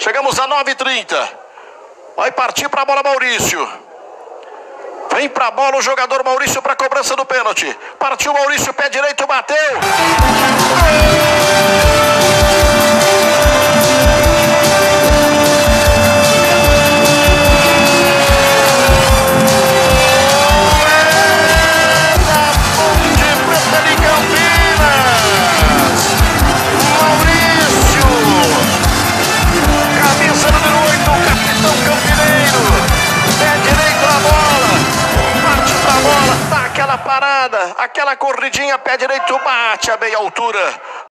Chegamos a 9h30. Vai partir para a bola Maurício. Vem para a bola o jogador Maurício para a cobrança do pênalti. Partiu Maurício, pé direito, bateu. Parada, aquela corridinha, pé direito, bate a meia altura.